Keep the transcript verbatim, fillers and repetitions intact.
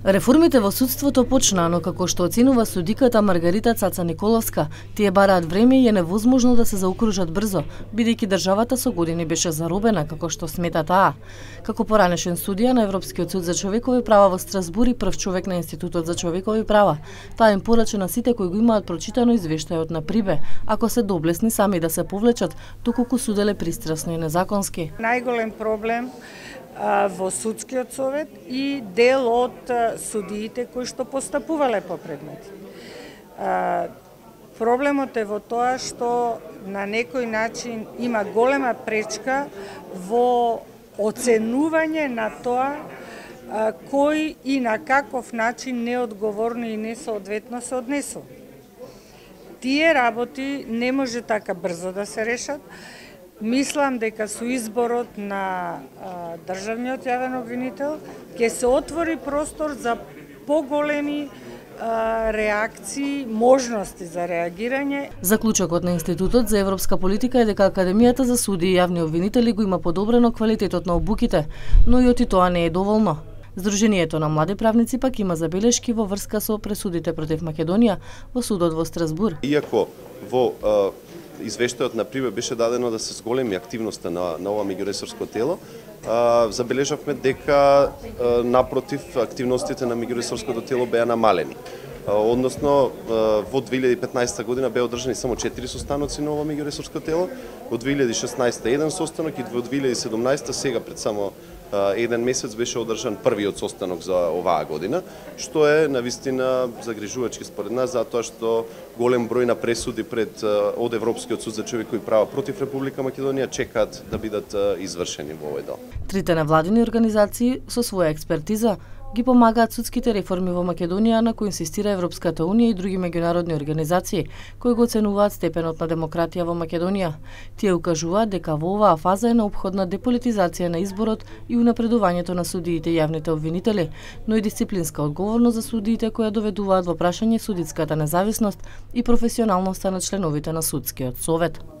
Реформите во судството почнаа, но како што оценува судиката Маргарита Цаца Николовска, тие бараат време и е невозможно да се заокружат брзо, бидејќи државата со години беше заробена, како што смета таа. Како поранешен судија на Европскиот суд за човекови права во Страсбур и прв човек на Институтот за човекови права, таа им порача на сите кои го имаат прочитано извештајот на Прибе, ако се доблесни сами да се повлечат, доколку суделе пристрасно и незаконски. Најголем проблем во судскиот совет и дел од судиите кои што постапувале по предмети. Проблемот е во тоа што на некој начин има голема пречка во оценување на тоа кој и на каков начин неодговорно и несоодветно се однесува. Тие работи не може така брзо да се решат. Мислам дека со изборот на а, државниот јавен обвинител ќе се отвори простор за поголеми а, реакции, можности за реагирање. Заклучокот на Институтот за европска политика е дека Академијата за суди и јавни обвинители го има подобрено квалитетот на обуките, но и оти тоа не е доволно. Сдруженијето на млади правници пак има забелешки во врска со пресудите против Македонија во судот во Страсбур. Иако во а... извештајот на Прибе беше дадено да се зголеми активноста на, на ова меѓуресорско тело, а, забележавме дека а, напротив активностите на меѓуресорското тело беа намалени. А, односно, а, во две илјади и петнаесетта година беа одржани само четири состаноци на ова меѓуресорско тело, во две илјади и шеснаесетта еден состанок и во две илјади и седумнаесетта сега пред само еден месец беше одржан првиот состанок за оваа година, што е навистина загрижувачки според нас, затоа што голем број на пресуди пред од Европскиот суд за човекови права против Република Македонија чекаат да бидат извршени во овој дел. Трите невладини организации со своја експертиза ги помагаат судските реформи во Македонија, на кои инсистира Европската унија и други меѓународни организации, кои го оценуваат степенот на демократија во Македонија. Тие укажуваат дека во оваа фаза е неопходна деполитизација на изборот и унапредувањето на судиите и јавните обвинители, но и дисциплинска одговорност за судиите која доведуваат во прашање судитската независност и професионалноста на членовите на судскиот совет.